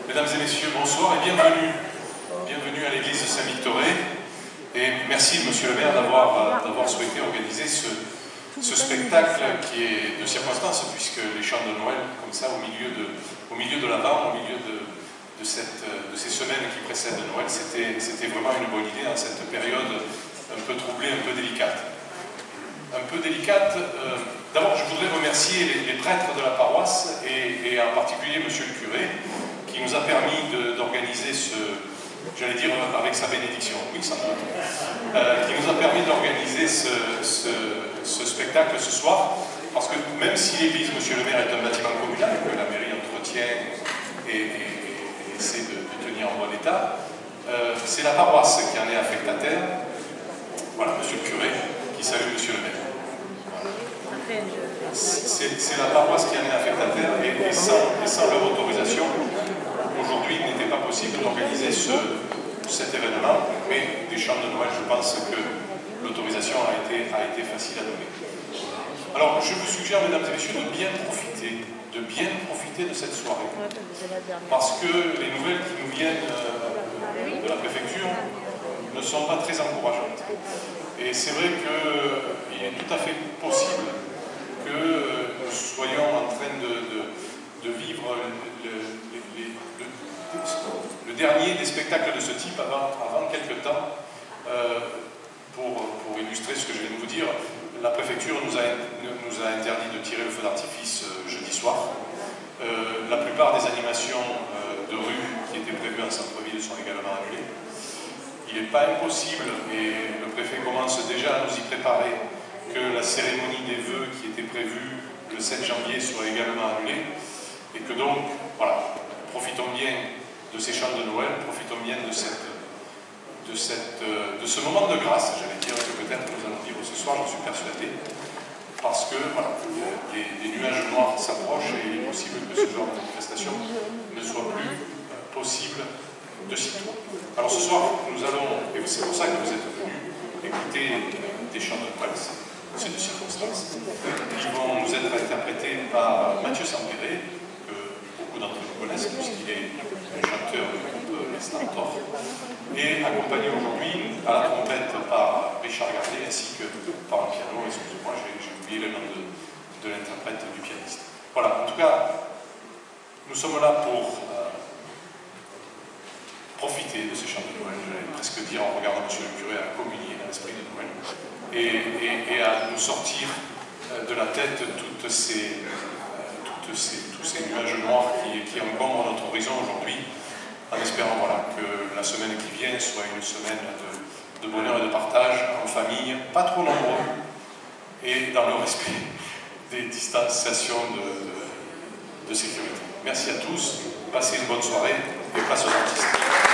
Mesdames et messieurs, bonsoir et bienvenue. Bienvenue à l'église de Saint-Victoré. Et merci, monsieur le maire, d'avoir souhaité organiser ce spectacle qui est de circonstance, puisque les chants de Noël, comme ça, au milieu de l'Avent, au milieu de ces semaines qui précèdent Noël, c'était vraiment une bonne idée dans cette période un peu troublée, un peu délicate. D'abord, je voudrais remercier les prêtres de la paroisse et en particulier monsieur le curé qui nous a permis d'organiser j'allais dire avec sa bénédiction, oui, sans doute, qui nous a permis d'organiser ce spectacle ce soir, parce que même si l'église, monsieur le maire, est un bâtiment communal que la mairie entretient et essaie de tenir en bon état, c'est la paroisse qui en est affectataire. Voilà, monsieur le curé, qui salue monsieur le maire. C'est la paroisse qui en est affectataire et sans leur autorisation, aujourd'hui il n'était pas possible d'organiser cet événement, mais des chants de Noël, je pense que l'autorisation a été facile à donner. Alors je vous suggère, mesdames et messieurs, de bien profiter de cette soirée, parce que les nouvelles qui nous viennent de la préfecture ne sont pas très encourageantes. Et c'est vrai qu'il est tout à fait possible que nous soyons en train de vivre le dernier des spectacles de ce type avant quelque temps. Pour illustrer ce que je viens de vous dire, la préfecture nous a interdit de tirer le feu d'artifice jeudi soir. La plupart des animations de rue qui étaient prévues en centre-ville sont également annulées. Il n'est pas impossible, et le préfet commence déjà à nous y préparer, que la cérémonie des vœux qui était prévue le 7 janvier soit également annulée, et que donc, voilà, profitons bien de ces chants de Noël, profitons bien de ce moment de grâce, j'allais dire, que peut-être nous allons vivre ce soir, j'en suis persuadé, parce que voilà, les nuages noirs s'approchent et il est possible que ce genre de manifestation ne soit plus possible de sitôt. Alors ce soir, nous allons, et c'est pour ça que vous êtes venus, écouter des chants de Noël, c'est de circonstance, qui vont nous être interprétés par Mathieu Sampéré, que beaucoup d'entre vous connaissent, puisqu'il est un chanteur du groupe Les Stantors, et accompagné aujourd'hui à la trompette par Richard Gardet, ainsi que par le piano, excusez-moi, j'ai oublié le nom de l'interprète du pianiste. Voilà, en tout cas, nous sommes là pour profiter de ces chants de Noël, j'allais presque dire en regardant monsieur le curé à communier dans l'esprit de Noël, et à nous sortir de la tête tous ces nuages noirs qui encombrent notre horizon aujourd'hui, en espérant voilà, que la semaine qui vient soit une semaine de bonheur et de partage en famille, pas trop nombreux, et dans le respect des distanciations de sécurité. Merci à tous, passez une bonne soirée et place aux artistes.